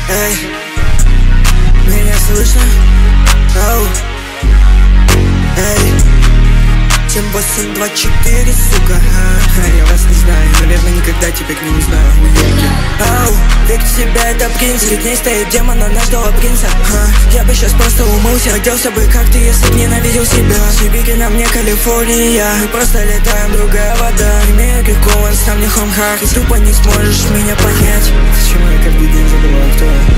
Эй, меня слышно? Оу. Эй, 7824, сука. Я вас не знаю, наверное, никогда тебя не узнаю. Оу, век тебя это принц. Перед ней стоит демон, она ждала принца. Я бы сейчас просто умылся, оделся бы как ты, если б ненавидел себя. Сибири на мне Калифорния, мы просто летаем, другая вода. Имею Кикоуэн, там не Хомхак. Ты тупо не сможешь меня понять. Почему я каждый день забываю, кто я?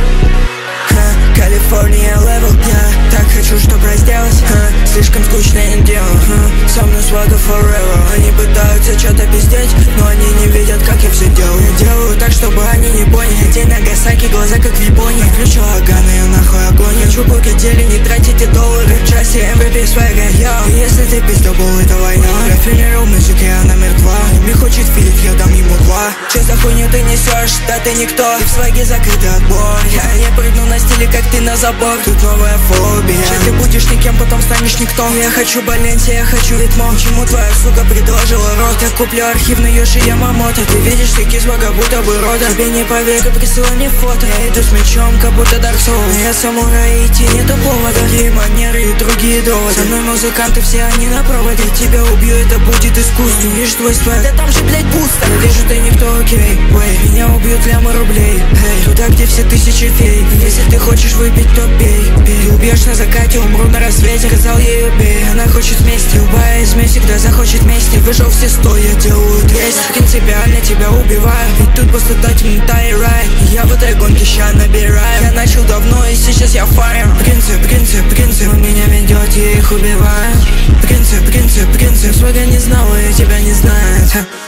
Калифорния левел, я так хочу, чтоб разделать. Слишком скучное дело. Со мной свага forever. Они пытаются что-то пиздеть, но они не видят, как я все делаю. Я делаю так, чтобы они не поняли. День Нагасаки, глаза как в Японии. Включу Агана, я нахуй огонь. Хочу покатели, не тратите доллары. В часе MVP свайга, йоу. Если ты пиздобол, это война. Я финирил в музыке, она мертва. Не хочет филить, я дам ему 2. Че за хуйню ты несешь? Да ты никто. И в свайге закрытый отбор. Я не прыгну на стиле, как ты на забор. Тут новая фобия. Че ты будешь никем, потом станешь никто. Я хочу Баленси, я хочу ритмо. Чему твоя сука предложила рот? Я куплю архивный Йоши Ямамото. Ты видишь стики свага, будто бы рода. Тебе не поверю, присылай мне фото. Я иду с мечом, как будто Dark Souls. Я самурай, идти нету повода. И манеры, и другие доводы. Со мной музыканты, все они на проводе. Тебя убью, это будет искусство. Видишь твой свайг, да там же, блять, пусто. Я вижу, ты никто, окей, wey. Меня убьют лямы рублей, эй. Туда, где все тысячи фей. Если ты хочешь выпить, то пей, пей. Убьешь на закате, умру на рассвете. Сказал ей убей, она хочет вместе. Любая из меня всегда захочет вместе. Выжил все 100, я делаю 200. Принципиально тебя убиваю, ведь тут просто темнота и рай. Я в этой гонке ща набираю. Я начал давно и сейчас я фаер. Принцип, он меня ведет, я их убиваю. Принцип, свага не знала, я тебя не знаю.